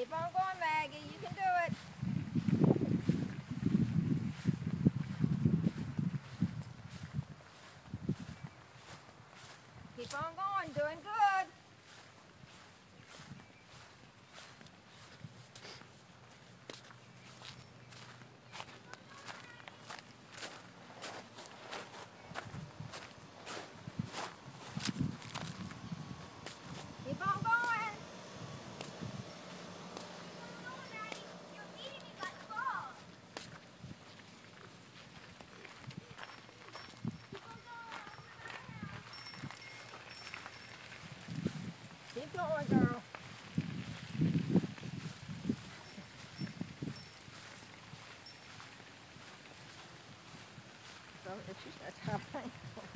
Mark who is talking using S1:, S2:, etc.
S1: Keep on going, Maggie. You can do it. Keep on going. Doing good. Keep on going. Keep going, girl. So if she's got time.